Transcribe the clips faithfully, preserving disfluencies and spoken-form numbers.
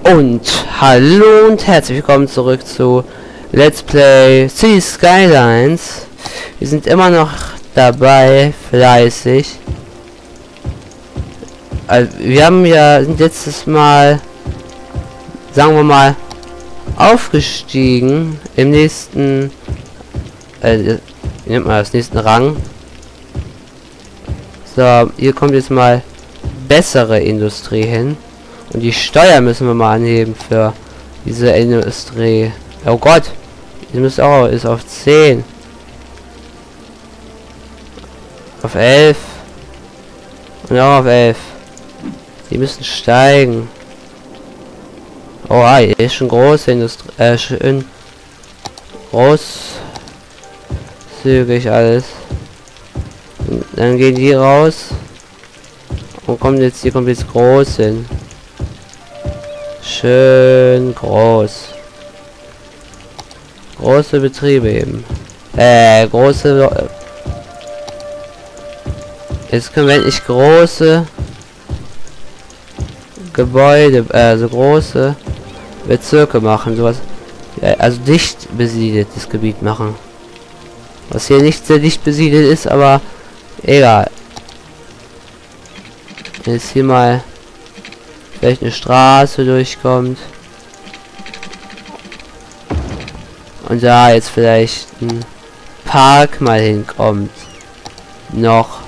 Und hallo und herzlich willkommen zurück zu Let's Play Cities Skylines. Wir sind immer noch dabei, fleißig. Also wir haben ja sind letztes Mal, sagen wir mal, aufgestiegen im nächsten, äh, wie nennt man das, nächsten Rang. So, hier kommt jetzt mal bessere Industrie hin. Und die Steuer müssen wir mal anheben für diese Industrie. Oh Gott, die müsste auch ist auf zehn. Auf elf. Und auch auf elf. Die müssen steigen. Oh, ah, hier ist schon große Industrie. Äh, schön großzügig alles. Und dann gehen die raus. Und kommt jetzt, hier kommt jetzt groß hin. Schön groß. Große Betriebe eben. Äh, große... Jetzt können wir endlich große Gebäude, also große Bezirke machen. Sowas. Ja, also dicht besiedeltes Gebiet machen. Was hier nicht sehr dicht besiedelt ist, aber egal. Jetzt hier mal vielleicht eine Straße durchkommt. Und da jetzt vielleicht ein Park mal hinkommt. Noch.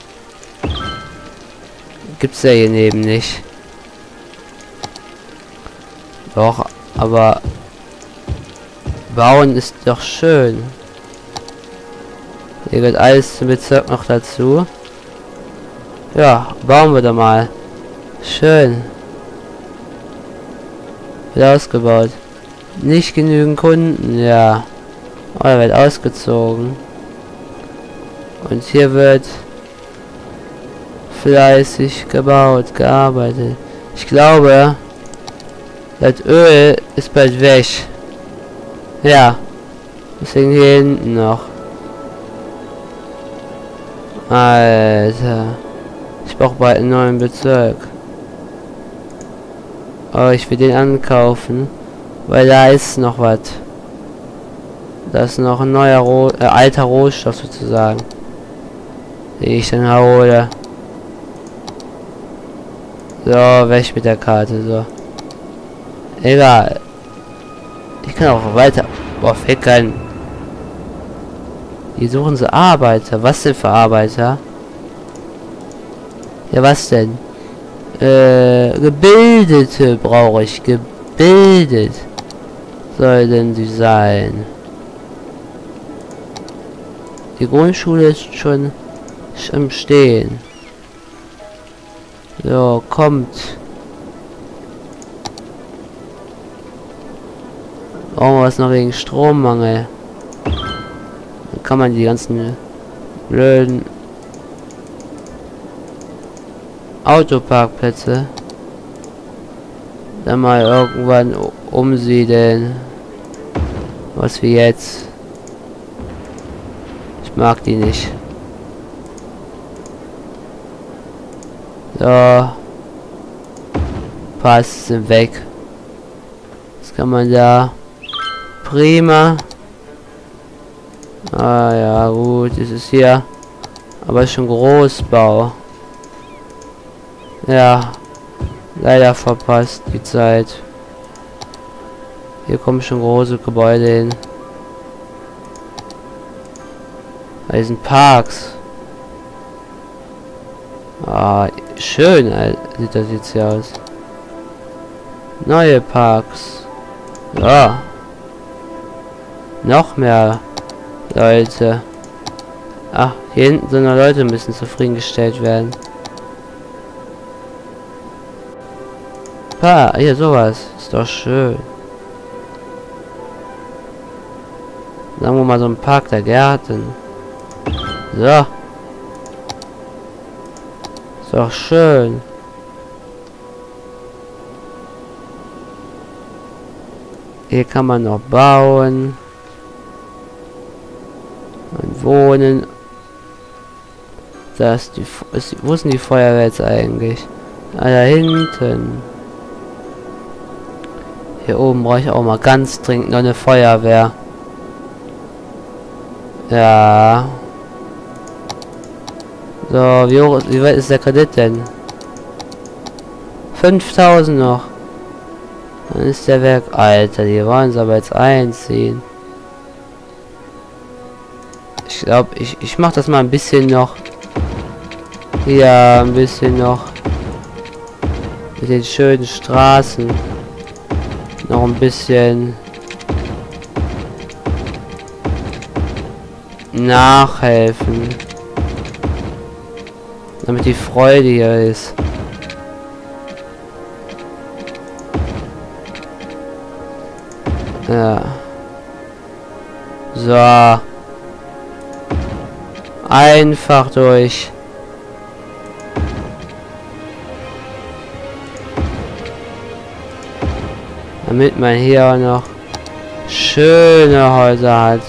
Gibt's ja hier neben nicht. Doch, aber bauen ist doch schön. Hier gehört alles zum Bezirk noch dazu. Ja, bauen wir da mal. Schön. Wird ausgebaut. Nicht genügend Kunden, ja. Oh, er wird ausgezogen. Und hier wird fleißig gebaut, gearbeitet. Ich glaube, das Öl ist bald weg. Ja. Deswegen hier hinten noch. Alter. Ich brauche bald einen neuen Bezirk. Oh, ich will den ankaufen. Weil da ist noch was. Da ist noch ein neuer Roh äh, alter Rohstoff sozusagen. Den ich dann hole. So, weg mit der Karte, so. Egal. Ich kann auch weiter. Boah, fehlt kein. Hier suchen sie Arbeiter. Was denn für Arbeiter? Ja, was denn? Äh, Gebildete brauche ich. Gebildet soll denn die sein? Die Grundschule ist schon im Stehen. So, kommt. Brauchen wir was noch wegen Strommangel? Dann kann man die ganzen blöden Autoparkplätze dann mal irgendwann umsiedeln. Was wie jetzt. Ich mag die nicht. So. Passt, sind weg. Das kann man da. Prima. Ah ja, gut. Es ist hier. Aber schon Großbau. Ja. Leider verpasst die Zeit. Hier kommen schon große Gebäude hin. Da sind Parks. Ah, schön sieht das jetzt hier aus. Neue Parks. Ja. Noch mehr Leute. Ach, hier hinten sind noch Leute, müssen zufriedengestellt werden. Ah, hier sowas. Ist doch schön. Sagen wir mal so ein Park der Gärten. So. Ist doch schön. Hier kann man noch bauen. Und wohnen. Das die, ist, wo ist denn die Feuerwehr jetzt eigentlich? Ah, da hinten. Hier oben brauche ich auch mal ganz dringend noch eine Feuerwehr. Ja. So, wie hoch, wie weit ist der Kredit denn? fünftausend noch. Dann ist der weg. Alter, die wollen es aber jetzt einziehen. Ich glaube, ich, ich mache das mal ein bisschen noch. Ja, ein bisschen noch. Mit den schönen Straßen. Noch ein bisschen nachhelfen. Damit die Freude hier ist. Ja. So. Einfach durch. Damit man hier auch noch schöne Häuser hat.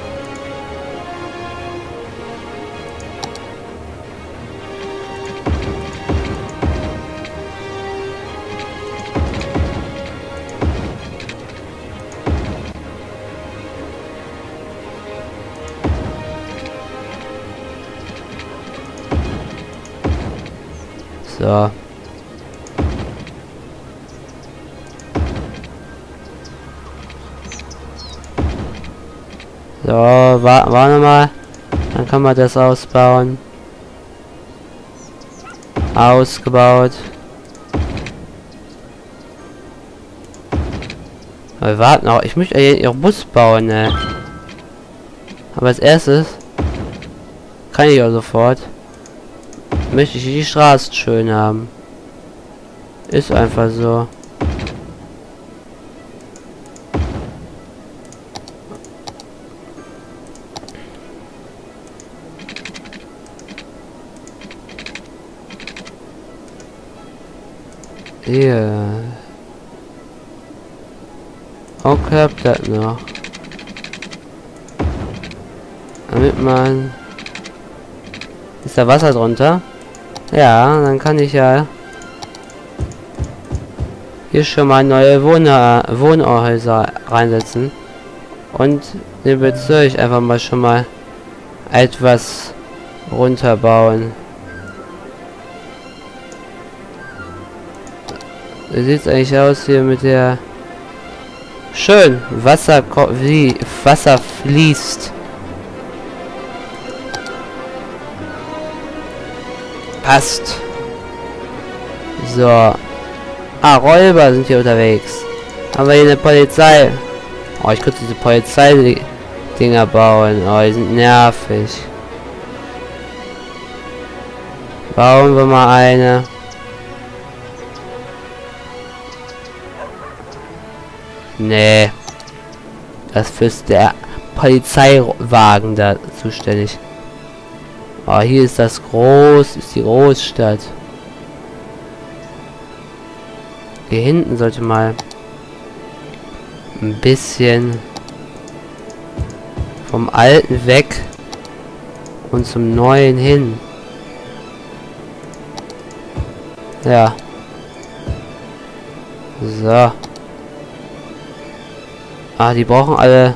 So. So, wa warte mal. Dann kann man das ausbauen. Ausgebaut. Aber wir warten auch. Ich möchte ja ihren Bus bauen, ne? Aber als erstes kann ich auch sofort. Möchte ich die Straßen schön haben. Ist einfach so. Hier. Auch klappt das noch. Damit man... Ist da Wasser drunter? Ja, dann kann ich ja hier schon mal neue Wohner Wohnhäuser reinsetzen. Und den Bezirk einfach mal schon mal etwas runterbauen. Wie sieht es eigentlich aus hier mit der... Schön! Wasser, wie Wasser fließt. Passt. So. Ah, Räuber sind hier unterwegs. Haben wir hier eine Polizei. Oh, ich könnte diese Polizei-Dinger bauen. Oh, die sind nervig. Bauen wir mal eine. Nee. Das ist der Polizeiwagen da zuständig. Oh, hier ist das groß, ist die Großstadt. Hier hinten sollte mal ein bisschen vom Alten weg und zum Neuen hin. Ja. So. Ah, die brauchen alle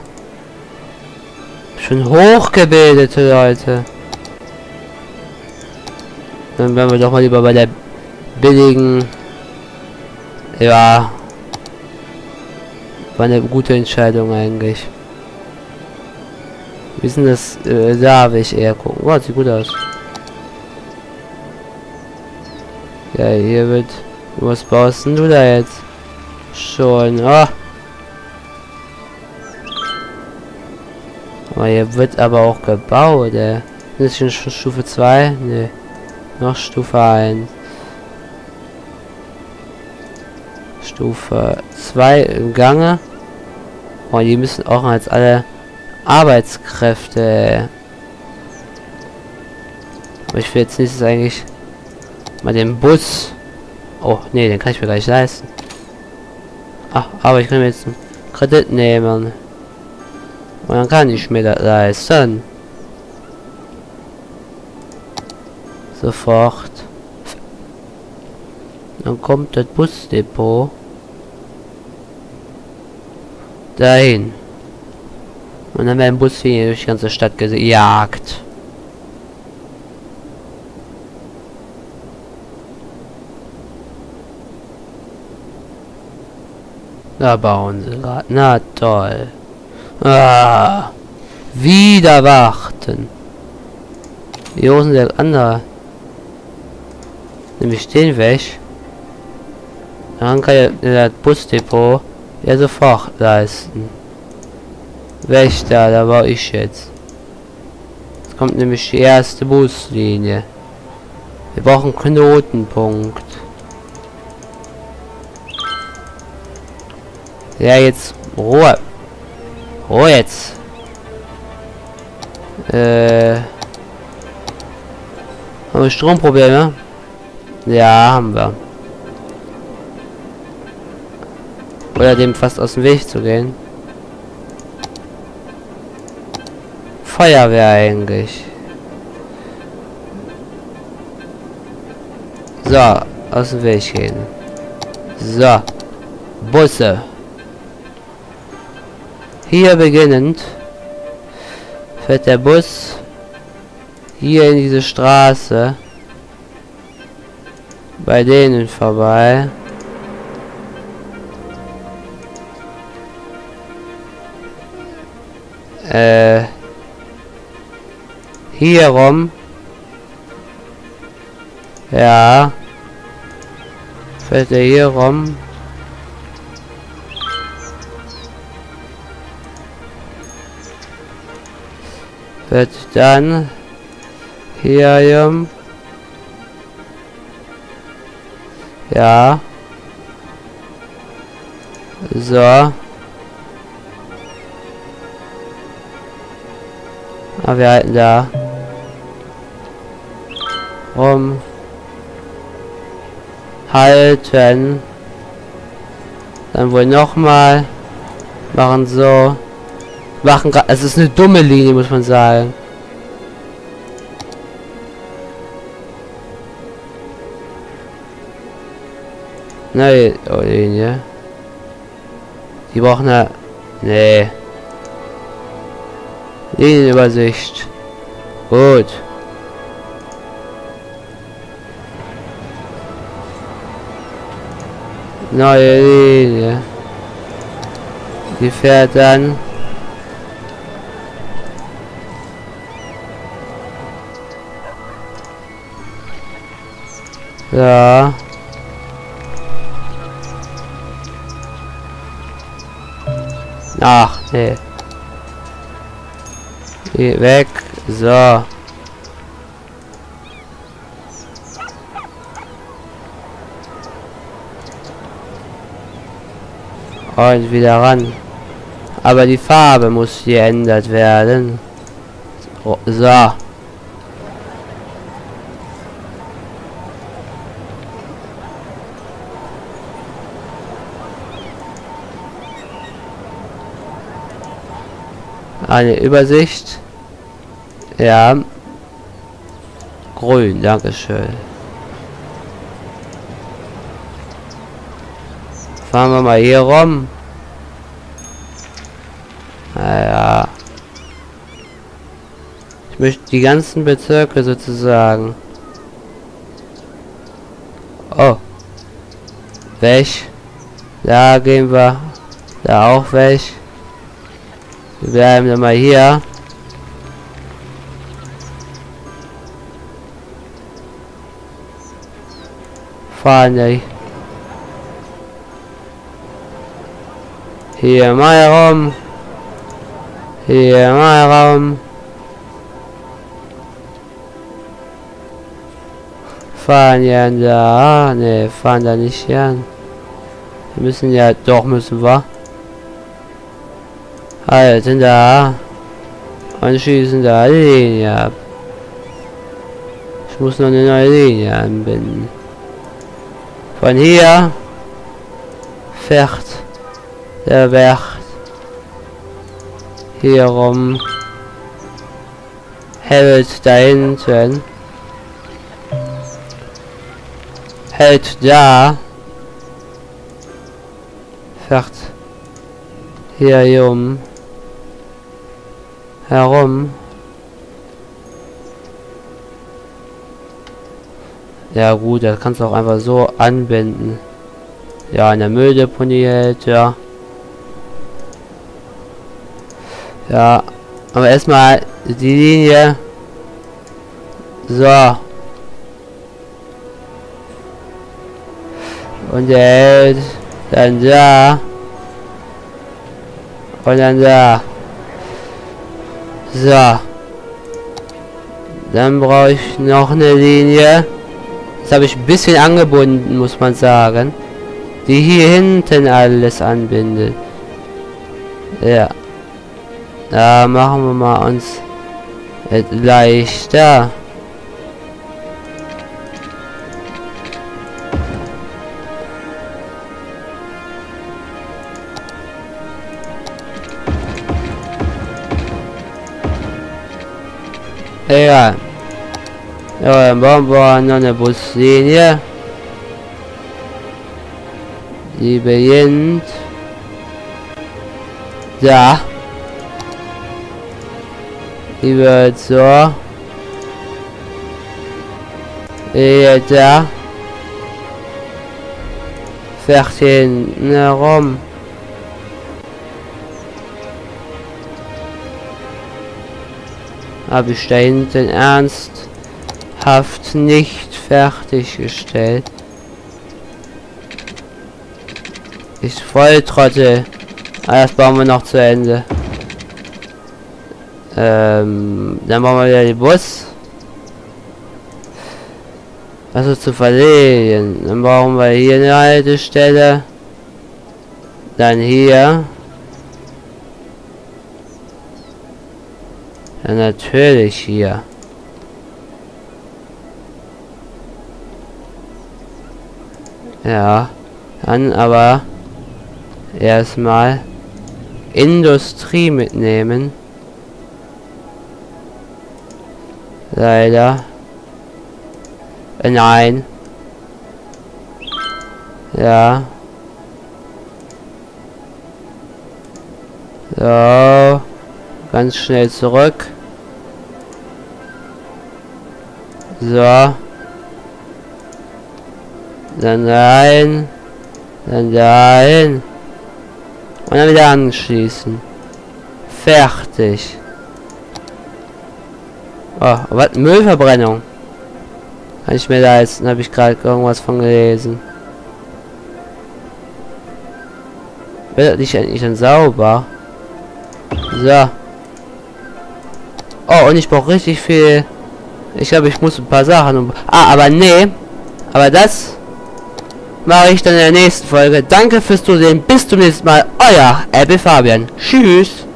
schon hochgebildete Leute. Dann werden wir doch mal lieber bei der billigen... Ja. War eine gute Entscheidung eigentlich. Wie ist denn das? Äh, da will ich eher gucken. Oh, sieht gut aus. Ja, hier wird... Was baust denn du da jetzt? Schon. Oh. Aber hier wird aber auch gebaut, ey. Ist schon Stufe zwei? Ne. Noch Stufe eins. Stufe zwei im Gange. Und die müssen auch als alle Arbeitskräfte. Aber ich will jetzt nächstes eigentlich mal den Bus. Oh, nee, den kann ich mir gar nicht leisten. Ach, aber ich kann mir jetzt einen Kredit nehmen. Und dann kann ich mir das leisten. Sofort. Dann kommt das Busdepot. dahin. Und dann werden Bus hier durch die ganze Stadt gejagt. Da bauen sie gerade. Na toll. Ah, wieder warten. Wie hoch ist der andere? Nämlich den weg. Dann kann ja das Busdepot ja sofort leisten. Weg da, da war ich jetzt. Jetzt kommt nämlich die erste Buslinie. Wir brauchen einen Knotenpunkt. Ja, jetzt Ruhe. Ruhe jetzt. Äh. Haben wir Stromprobleme? Ja, haben wir. Oder dem fast aus dem Weg zu gehen. Feuerwehr eigentlich. So, aus dem Weg gehen. So. Busse. Hier beginnend fährt der Bus hier in diese Straße bei denen vorbei. Äh, hier rum. Ja. Fährt er hier rum. Wird dann hier um, ja, so, aber wir halten da rum, halten, dann wohl noch mal machen, so machen. Es ist eine dumme Linie, muss man sagen. Neue Linie. Die brauchen eine. Nee. Linienübersicht. Gut. Neue Linie. Die fährt dann. Ja. Ach, nee. Geh weg. So. Und wieder ran. Aber die Farbe muss geändert werden. So. Eine Übersicht. Ja. Grün, dankeschön. Fahren wir mal hier rum. Naja. Ich möchte die ganzen Bezirke sozusagen. Oh. Weg. Da gehen wir. Da auch weg. Wir bleiben dann mal hier. Fahren nicht. Hier mal rum. Hier mal rum. Fahren ja da. Ne, fahren da nicht hin. Wir müssen ja, doch müssen wir. Halten da. Und schießen da die Linie ab. Ich muss noch eine neue Linie anbinden. Von hier fährt der Berg hier rum, hält da hinten, hält da, fährt Hier, hier um. Herum. Ja gut, das kannst du auch einfach so anbinden. Ja, in der Mülldeponie hält, ja. Ja, aber erstmal die Linie. So. Und der hält dann da. Und dann da. So. Dann brauche ich noch eine Linie. Das habe ich ein bisschen angebunden, muss man sagen. Die hier hinten alles anbindet. Ja. Da machen wir mal uns leichter. Ja. Ja, dann bauen wir noch eine Buslinie. Die beginnt da. Die wird so. Hier da. Fährt hinten herum. Habe ich da hinten ernsthaft nicht fertiggestellt. Ich voll Trottel. Ah, das bauen wir noch zu Ende. Ähm, dann machen wir wieder den Bus. Also zu verlegen. Dann brauchen wir hier eine Haltestelle. Dann hier. Ja, natürlich hier. Ja, dann aber erstmal Industrie mitnehmen. Leider. Äh, nein. Ja. So. Ganz schnell zurück. So. Dann rein. Dann dahin. Und dann wieder anschließen. Fertig. Oh, was? Müllverbrennung. Kann ich mir leisten, habe ich gerade irgendwas von gelesen. Wird nicht endlich dann sauber? So. Oh, und ich brauche richtig viel. Ich glaube, ich muss ein paar Sachen um. Ah, aber nee. Aber das mache ich dann in der nächsten Folge. Danke fürs Zusehen. Bis zum nächsten Mal. Euer Apple Fabian. Tschüss.